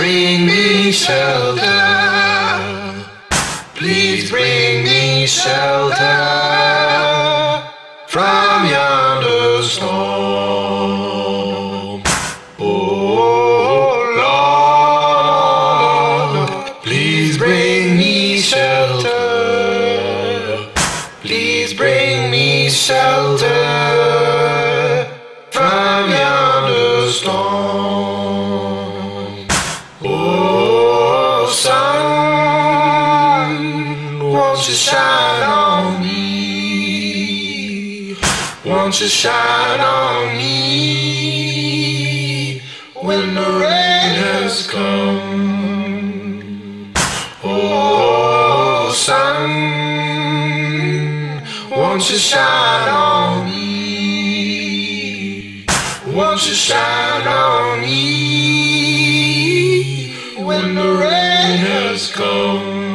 bring me shelter. Please bring me shelter from yonder storm. Oh Lord, please bring me shelter. Please bring me shelter from yonder storm. Oh, sun, won't you shine on me? Won't you shine on me when the rain has come? Oh, sun, won't you shine on me? Won't you shine on me when the rain has come?